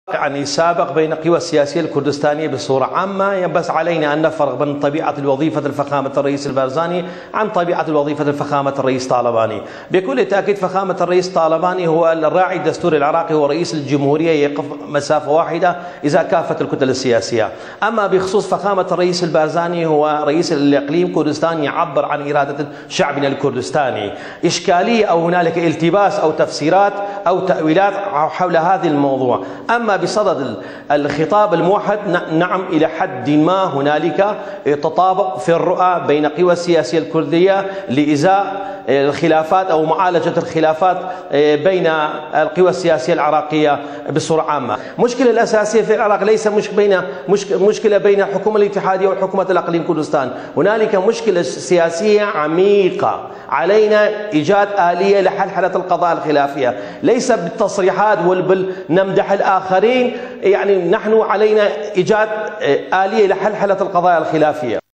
يعني سابق بين القوى السياسية الكردستانية بصورة عامة، بس علينا أن نفرق بين طبيعة الوظيفة الفخامة الرئيس البارزاني عن طبيعة الوظيفة الفخامة الرئيس طالباني. بكل تأكيد فخامة الرئيس طالباني هو الراعي الدستوري العراقي، هو رئيس الجمهورية، يقف مسافة واحدة إذا كافة الكتل السياسية. أما بخصوص فخامة الرئيس البارزاني هو رئيس الإقليم كردستان، يعبر عن إرادة شعبنا الكردستاني. إشكالية أو هنالك التباس أو تفسيرات أو تأويلات حول هذا الموضوع. أما بصدد الخطاب الموحد، نعم إلى حد ما هنالك تطابق في الرؤى بين القوى السياسية الكردية لإزاء الخلافات أو معالجة الخلافات بين القوى السياسية العراقية بصورة عامة. المشكلة الأساسية في العراق ليس مشكلة بين الحكومة الاتحادية وحكومة الإقليم كردستان، هنالك مشكلة سياسية عميقة، علينا إيجاد آلية لحلحلة القضايا الخلافية، ليس بالتصريحات نمدح الآخرين. يعني نحن علينا إيجاد آلية لحلحلة القضايا الخلافية.